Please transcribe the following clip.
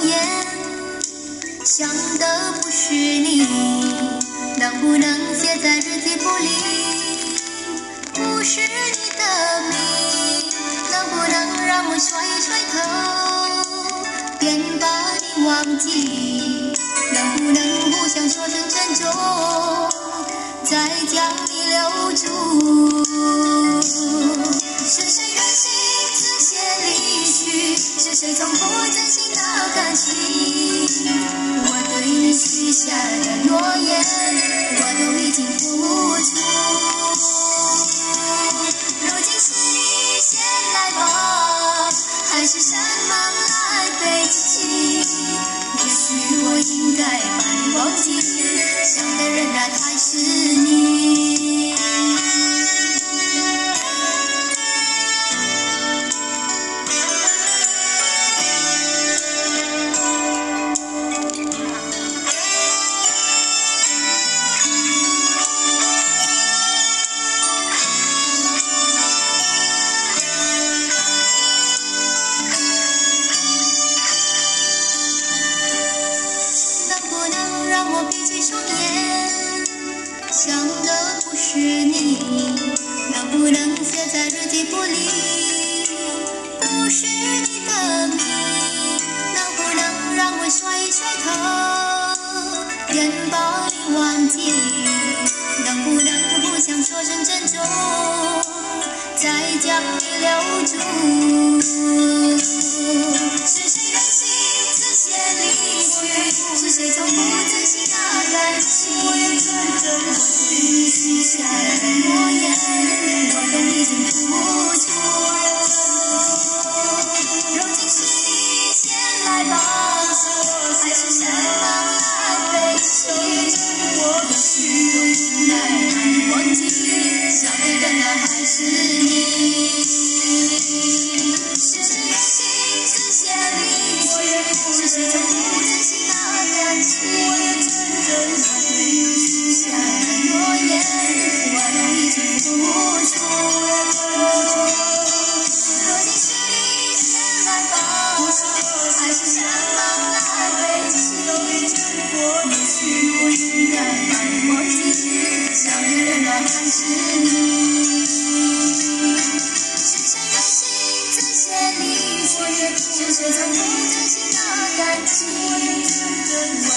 言，想的不是你，能不能写在日记簿里？不是你的名，能不能让我甩一甩头，便把你忘记？能不能互相说声珍重，再将你留住？是谁任性直接离去？是谁从不真心的感情？我对你许下的诺言，我都已经付出。如今是你先来吧，还是山忙来背弃？也许我应该把你忘记，想的仍然还是你。让我闭起双眼，想的不是你，能不能写在日记簿里？不是你的名，能不能让我甩一甩头，便把你忘记？能不能互相说声珍重，再将你留住？是谁任性直接离去？是谁从不真心的感情？我对你许下的诺言，我都已经付出。如今是你先来吧，还是山忙来背弃？也许我应该把你忘记，想的仍然还是你。是谁任性直接离去？是谁从不真心的感情？我对你许下的诺言，我都已经付出。如今是你先来吧，还是山忙来背弃？也许我应该把你忘记，想的仍然还是你。是谁任性直接离去？是谁从不真心的感情？